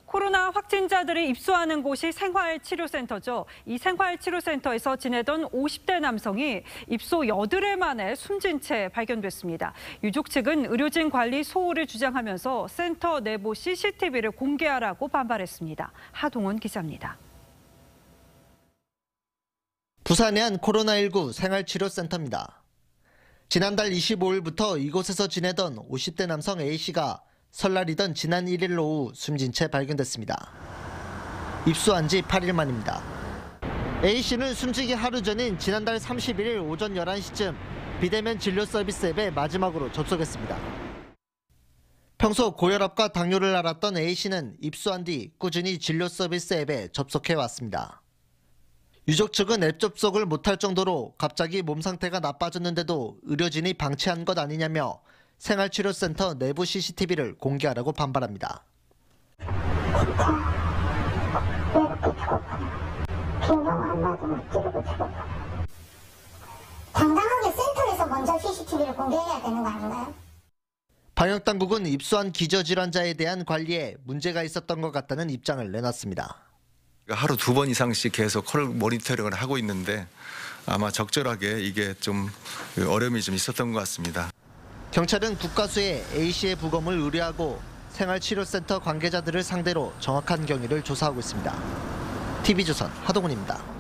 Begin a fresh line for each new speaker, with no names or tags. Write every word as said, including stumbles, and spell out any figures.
코로나 확진자들이 입소하는 곳이 생활치료센터죠. 이 생활치료센터에서 지내던 오십 대 남성이 입소 여드레 만에 숨진 채 발견됐습니다. 유족 측은 의료진 관리 소홀을 주장하면서 센터 내부 씨씨티비를 공개하라고 반발했습니다. 하동원 기자입니다.
부산의 한 코로나십구 생활치료센터입니다. 지난달 이십오일부터 이곳에서 지내던 오십 대 남성 A씨가 설날이던 지난 일 일 오후 숨진 채 발견됐습니다. 입소한 지 팔 일 만입니다. A씨는 숨지기 하루 전인 지난달 삼십일일 오전 열한 시쯤 비대면 진료 서비스 앱에 마지막으로 접속했습니다. 평소 고혈압과 당뇨를 앓았던 A씨는 입소한 뒤 꾸준히 진료 서비스 앱에 접속해 왔습니다. 유족 측은 앱 접속을 못할 정도로 갑자기 몸 상태가 나빠졌는데도 의료진이 방치한 것 아니냐며 생활치료센터 내부 씨씨티비를 공개하라고 반발합니다.
당당하게 센터에서 먼저 씨씨티비를 공개해야 되는 거 아닌가요?
방역당국은 입소한 기저질환자에 대한 관리에 문제가 있었던 것 같다는 입장을 내놨습니다.
하루 두 번 이상씩 계속 콜 모니터링을 하고 있는데 아마 적절하게 이게 좀 어려움이 좀 있었던 것 같습니다.
경찰은 국과수에 A씨의 부검을 의뢰하고 생활치료센터 관계자들을 상대로 정확한 경위를 조사하고 있습니다. 티비조선 하동훈입니다.